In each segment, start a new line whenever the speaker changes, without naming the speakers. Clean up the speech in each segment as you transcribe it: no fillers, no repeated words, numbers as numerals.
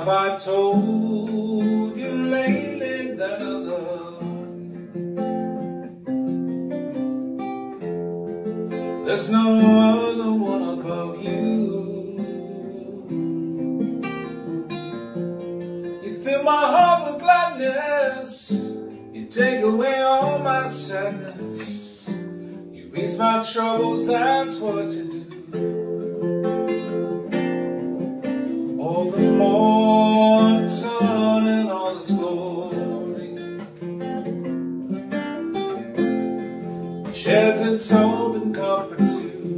Have I told you lately that I love you? There's no other one above you. You fill my heart with gladness, you take away all my sadness, you ease my troubles, that's what you do. All the morning sun and all its glory sheds its hope and comfort too.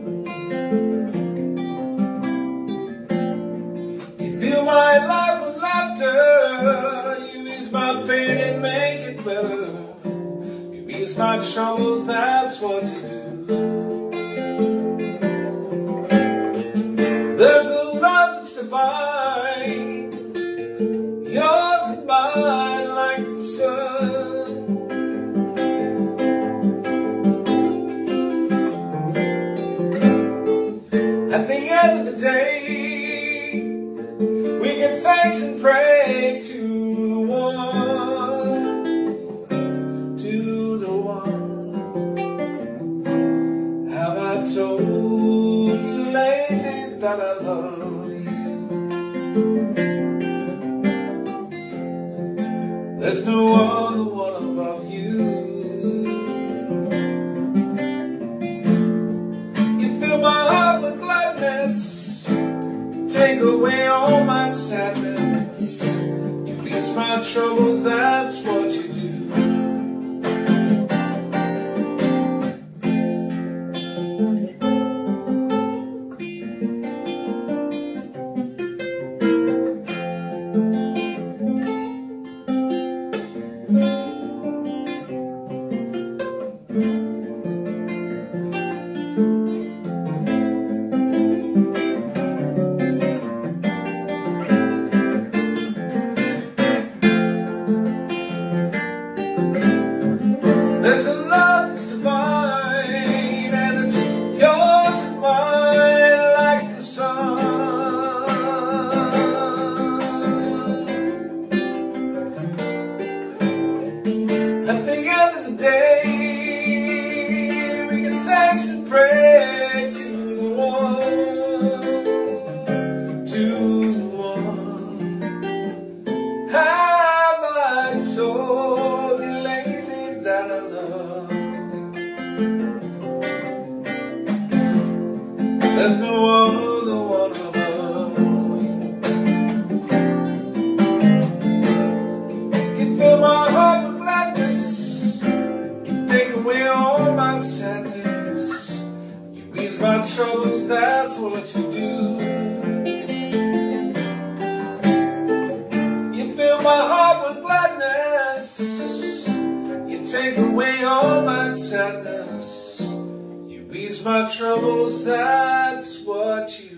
You fill my life with laughter, you ease my pain and make it better. You ease my troubles, that's what you do. There's a love that's divine, yours and mine like the sun. At the end of the day, we give thanks and pray to the one. Have I told you lately that I love you? There's no other one above you. You fill my heart with gladness, take away all my sadness, you ease my troubles, that's what you do. There's a love that's divine, and it's yours and mine like the sun. At the end of the day, we give thanks and pray to the one. Have I told you lately that I love? There's no other one above you. You fill my heart with gladness, you take away all my sadness, you ease my troubles, that's what you do. You fill my heart with gladness, you take away all my sadness, you ease my troubles, that's what you do.